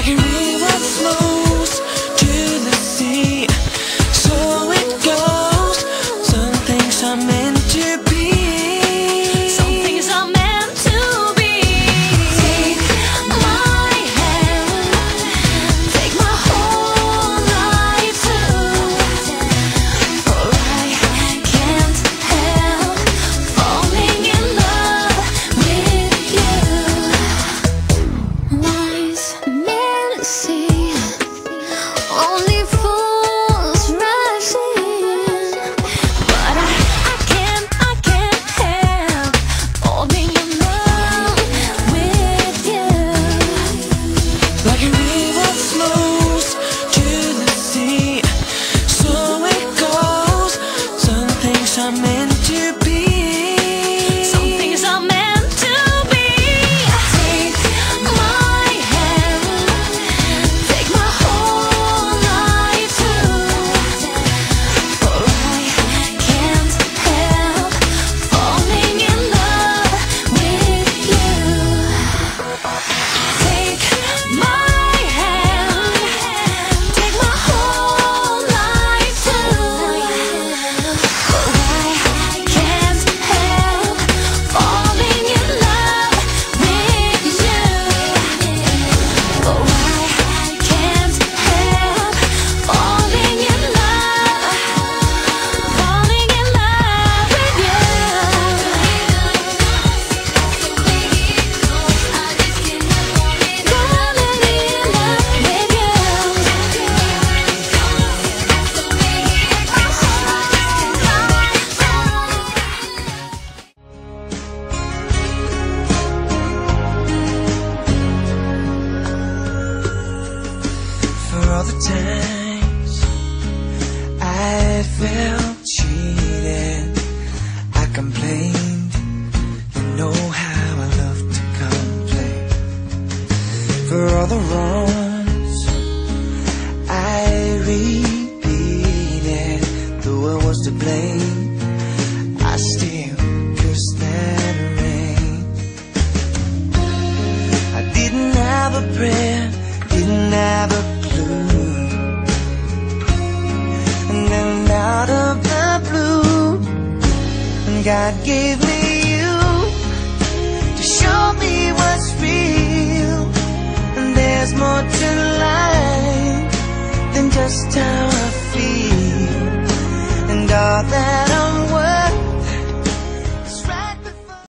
a river flows to the sea. So it goes. Some things are meant to be. Some things are meant to be. Take my hand, take my whole life too. For I can't help falling in love with you. Wise men say only fools rush in, but I can't help falling in love with you. Like a river flows to the sea. So it goes. Some things are meant to be. Some things are meant to be. Take my hand, take my whole life too. For I can't help falling in love with you. Take my hand, take my whole life too. For I can't help falling in love with you. For I can't help falling in love with you. For all the times I felt cheated, I complained. You know how I love to complain. For all the wrongs I repeated, though I was to blame, I still cursed that rain. I didn't have a prayer, didn't have a clue, and then out of the blue, God gave me you to show me what's real. And there's more to life than just how I feel, and all that